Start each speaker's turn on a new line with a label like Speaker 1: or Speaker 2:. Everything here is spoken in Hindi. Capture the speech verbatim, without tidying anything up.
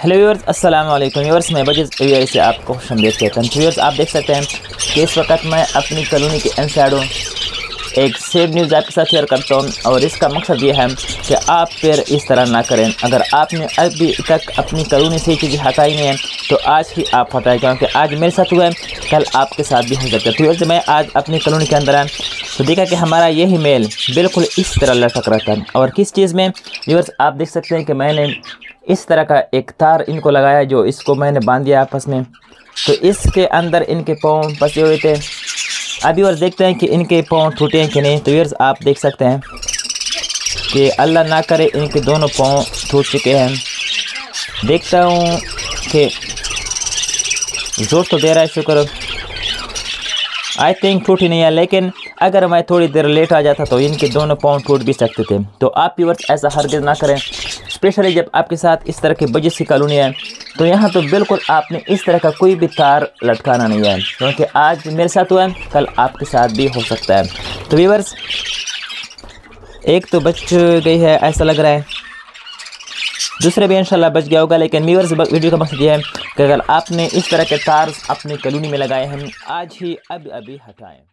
Speaker 1: हेलो व्यूअर्स, अस्सलाम वालेकुम व्यूअर्स। मैं बजीज़ व्यूअर से आपको खुशामदीद कहता हूँ। व्यूअर्स, आप देख सकते हैं कि इस वक्त मैं अपनी कॉलोनी के इनसाइड हूँ। एक सेफ न्यूज़ आपके साथ शेयर करता हूँ और इसका मकसद ये है कि आप फिर इस तरह ना करें। अगर आपने अभी तक अपनी कॉलोनी से चीज़ें हटाई नहीं हैं तो आज ही आप हटाएं, क्योंकि आज मेरे साथ हुआ है, कल आपके साथ भी हो सकता है। तो व्यूअर्स, मैं आज अपनी कॉलोनी के अंदर आया तो देखा कि हमारा यही मेल बिल्कुल इस तरह लटक रहा था। और किस चीज़ में व्यूअर्स, आप देख सकते हैं कि मैंने इस तरह का एक तार इनको लगाया, जो इसको मैंने बांध दिया आपस में। तो इसके अंदर इनके पाँव फंसे हुए थे। अभी और देखते हैं कि इनके पाँव टूटे हैं कि नहीं। तो व्यूअर्स, आप देख सकते हैं कि अल्लाह ना करे इनके दोनों पाँव टूट चुके हैं। देखता हूँ कि जोर तो दे रहा है, शुक्र। आई थिंक टूटी नहीं है, लेकिन अगर मैं थोड़ी देर लेट आ जाता तो इनके दोनों पाँव टूट भी सकते थे। तो आप व्यूअर्स ऐसा हरगिज़ ना करें, स्पेशली जब आपके साथ इस तरह की बजिस की कॉलोनी है। तो यहाँ तो बिल्कुल आपने इस तरह का कोई भी तार लटकाना नहीं है, क्योंकि आज मेरे साथ हुआ है, कल आपके साथ भी हो सकता है। तो व्यूअर्स, एक तो बच गई है ऐसा लग रहा है, दूसरे भी इंशाल्लाह बच गया होगा। लेकिन व्यूअर्स, वीडियो का मकसद ये है कि अगर आपने इस तरह के तार अपनी कॉलोनी में लगाए हैं, आज ही अभी अभी हटाएं।